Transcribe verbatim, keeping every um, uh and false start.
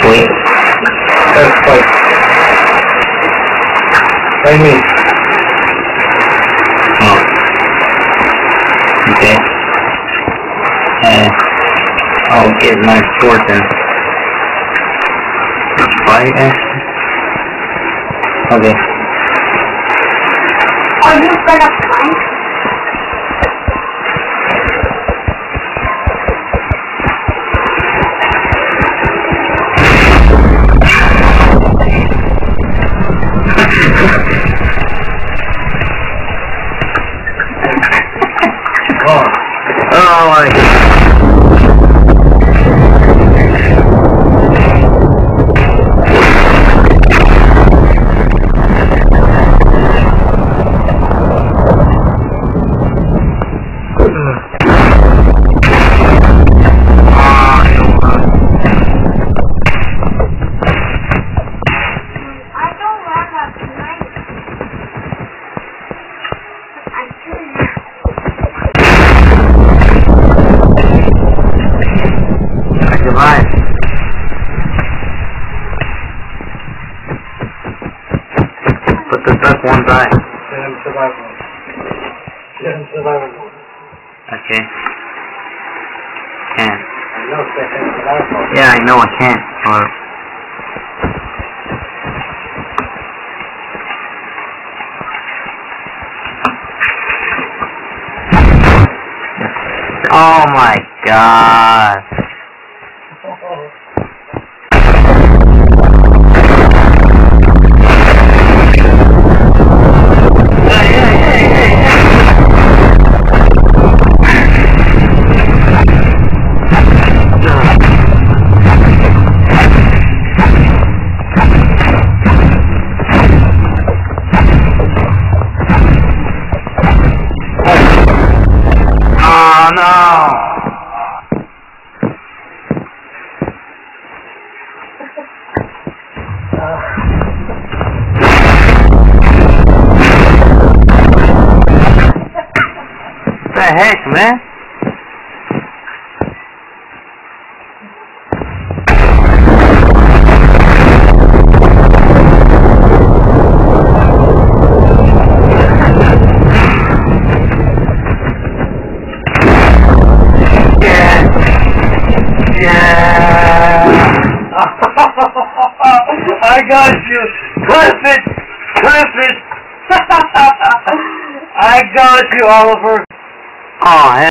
Wait. That's quite. I mean. Oh. Okay. Uh, I'll get my sword then. Fight it. Okay. Are you gonna fight? Oh. Oh my god. But the duck won't die. Let him survive mode. Let him survive mode. Okay. Can't. I know, let him survive mode. Yeah, I know I can't. Or oh my god. Oh no! What the heck, man? I got you! Clip it! Clip it! I got you, Oliver! Oh,